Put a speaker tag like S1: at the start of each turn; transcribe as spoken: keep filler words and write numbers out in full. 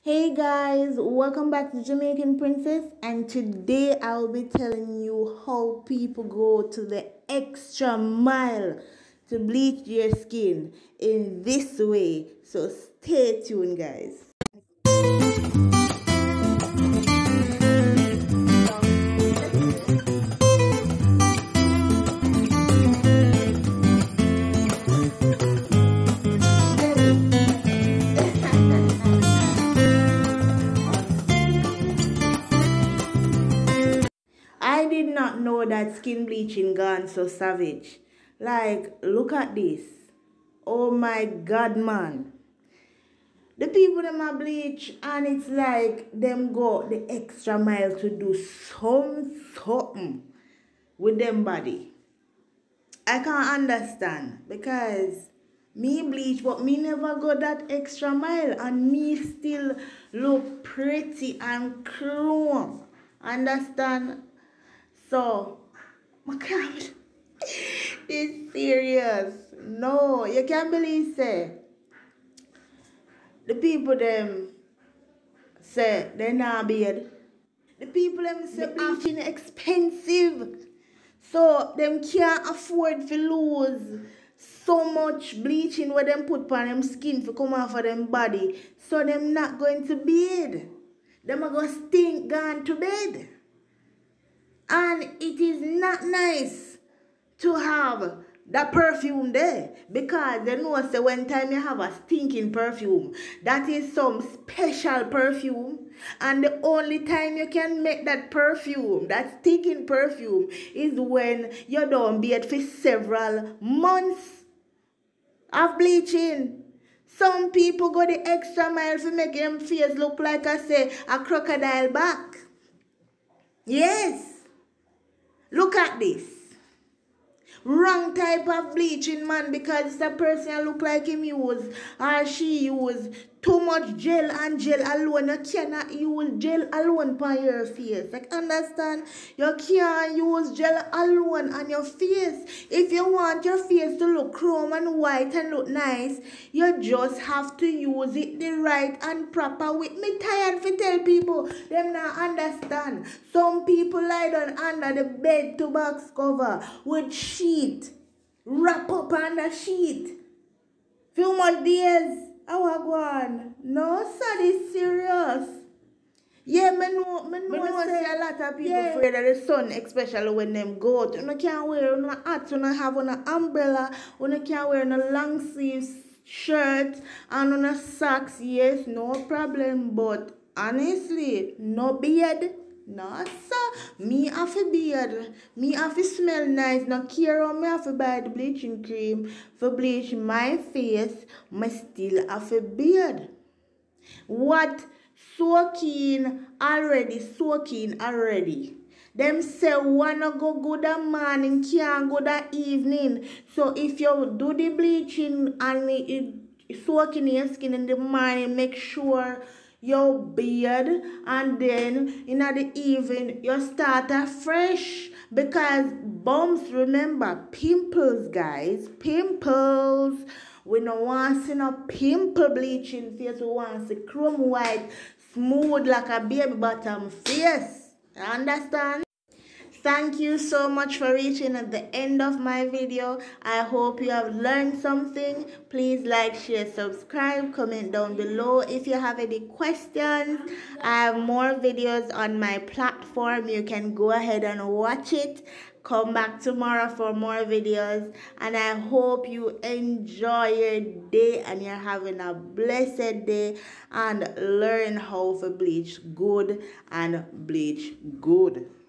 S1: Hey guys, welcome back to Jamaican Princess, and today I'll be telling you how people go to the extra mile to bleach their skin in this way. So stay tuned, guys. I did not know that skin bleaching gone so savage. Like, look at this. Oh my god, man. The people them a bleach and it's like them go the extra mile to do some something with them body. I can't understand because me bleach but me never go that extra mile and me still look pretty and chrome. Understand? So, I can't. It's serious. No, you can't believe say. The people them say they're not bad. The people them say bleaching expensive. So them can't afford to lose so much bleaching where them put on them skin to come off of them body. So them not going to bed. Them are going to stink gone to bed. And it is not nice to have that perfume there, because they know say when time you have a stinking perfume, that is some special perfume, and the only time you can make that perfume, that stinking perfume, is when you don't bathe for several months of bleaching. Some people go the extra mile to make them face look like I say a crocodile back. Yes. Look at this. Wrong type of bleaching, man, because the person look like him use or she use too much gel, and gel alone. You cannot use gel alone on your face. Like, understand? You can't use gel alone on your face. If you want your face to look chrome and white and look nice, you just have to use it the right and proper way. Me tired to tell people, them not understand. Some people lie down under the bed to box cover with sheet. Wrap up on the sheet. Few more days. How I go on? No, sir, this serious. Yeah, me know, me know, me know say a lot of people yeah. afraid of the sun, especially when them go out. You can't wear no hat, you don't have an umbrella, you can't wear no long sleeves shirt and no socks. Yes, no problem, but honestly, no beard. No, sir. Me have a beard. Me have to smell nice. No care how me have to buy the bleaching cream for bleach my face. Me still have a beard. What soaking already? Soaking already. Them say wanna go good that morning, can't go that evening. So if you do the bleaching and it, it soaking your skin in the morning, make sure your beard, and then in the evening you start afresh, because bumps, remember, pimples, guys, pimples. We don't want to see no pimple bleaching face. We want to see chrome white, smooth like a baby bottom face. Understand? Thank you so much for reaching at the end of my video. I hope you have learned something. Please like, share, subscribe, comment down below if you have any questions. I have more videos on my platform. You can go ahead and watch it. Come back tomorrow for more videos. And I hope you enjoy your day and you're having a blessed day, and learn how to bleach good and bleach good.